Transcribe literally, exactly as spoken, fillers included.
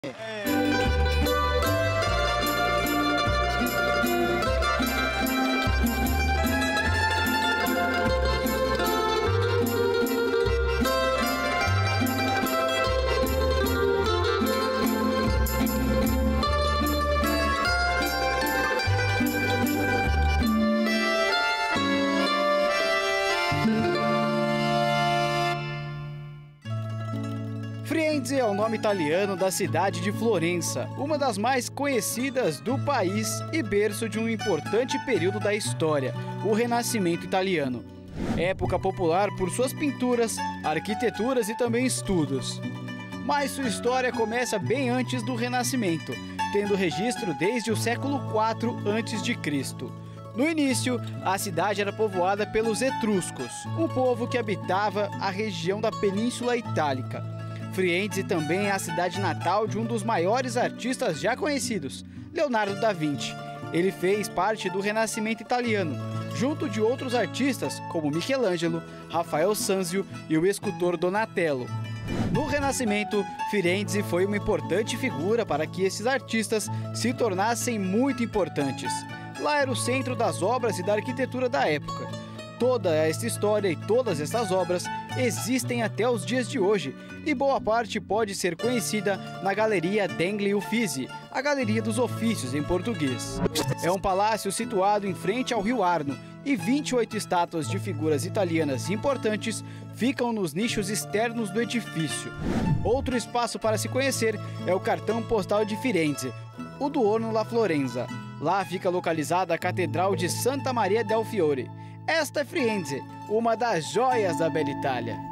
Firenze é o nome italiano da cidade de Florença, uma das mais conhecidas do país e berço de um importante período da história, o Renascimento italiano. Época popular por suas pinturas, arquiteturas e também estudos. Mas sua história começa bem antes do Renascimento, tendo registro desde o século quatro antes de Cristo. No início, a cidade era povoada pelos etruscos, um povo que habitava a região da Península Itálica. Firenze também é a cidade natal de um dos maiores artistas já conhecidos, Leonardo da Vinci. Ele fez parte do Renascimento italiano, junto de outros artistas como Michelangelo, Rafael Sanzio e o escultor Donatello. No Renascimento, Firenze foi uma importante figura para que esses artistas se tornassem muito importantes. Lá era o centro das obras e da arquitetura da época. Toda essa história e todas essas obras existem até os dias de hoje e boa parte pode ser conhecida na Galeria degli Uffizi, a Galeria dos Ofícios em português. É um palácio situado em frente ao rio Arno e vinte e oito estátuas de figuras italianas importantes ficam nos nichos externos do edifício. Outro espaço para se conhecer é o cartão postal de Firenze, o Duomo La Florenza. Lá fica localizada a Catedral de Santa Maria del Fiore. Esta é Firenze, uma das joias da bela Itália.